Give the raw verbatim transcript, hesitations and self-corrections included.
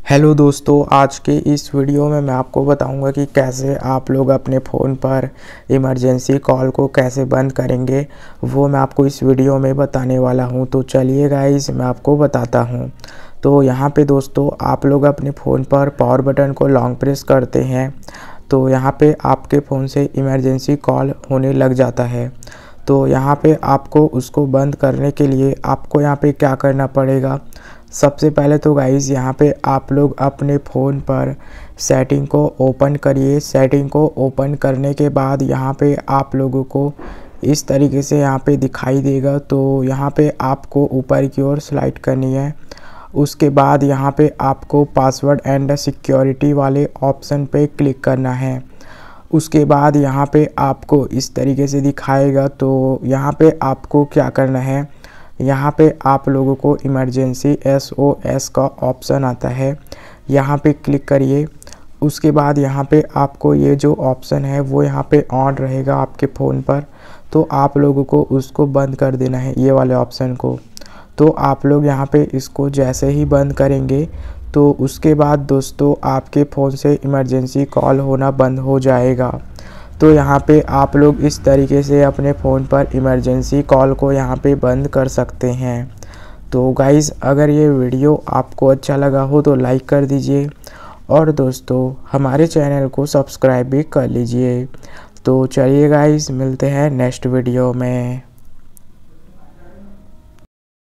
Hello दोस्तों, आज के इस वीडियो में मैं आपको बताऊंगा कि कैसे आप लोग अपने फ़ोन पर इमरजेंसी कॉल को कैसे बंद करेंगे। वो मैं आपको इस वीडियो में बताने वाला हूं। तो चलिए गाइस, मैं आपको बताता हूं। तो यहाँ पे दोस्तों, आप लोग अपने फ़ोन पर पावर बटन को लॉन्ग प्रेस करते हैं तो यहाँ पे आपके फ़ोन से इमरजेंसी कॉल होने लग जाता है। तो यहाँ पे आपको उसको बंद करने के लिए आपको यहाँ पे क्या करना पड़ेगा। सबसे पहले तो गाइज़, यहाँ पे आप लोग अपने फ़ोन पर सेटिंग को ओपन करिए। सेटिंग को ओपन करने के बाद यहाँ पे आप लोगों को इस तरीके से यहाँ पे दिखाई देगा। तो यहाँ पे आपको ऊपर की ओर स्लाइड करनी है। उसके बाद यहाँ पे आपको पासवर्ड एंड सिक्योरिटी वाले ऑप्शन पे क्लिक करना है। उसके बाद यहाँ पे आपको इस तरीके से दिखाएगा। तो यहाँ पे आपको क्या करना है, यहाँ पे आप लोगों को इमरजेंसी एस ओ एस का ऑप्शन आता है, यहाँ पे क्लिक करिए। उसके बाद यहाँ पे आपको ये जो ऑप्शन है वो यहाँ पे ऑन रहेगा आपके फ़ोन पर। तो आप लोगों को उसको बंद कर देना है, ये वाले ऑप्शन को। तो आप लोग यहाँ पे इसको जैसे ही बंद करेंगे तो उसके बाद दोस्तों आपके फ़ोन से इमरजेंसी कॉल होना बंद हो जाएगा। तो यहाँ पे आप लोग इस तरीके से अपने फ़ोन पर इमरजेंसी कॉल को यहाँ पे बंद कर सकते हैं। तो गाइज़, अगर ये वीडियो आपको अच्छा लगा हो तो लाइक कर दीजिए और दोस्तों हमारे चैनल को सब्सक्राइब भी कर लीजिए। तो चलिए गाइज़, मिलते हैं नेक्स्ट वीडियो में।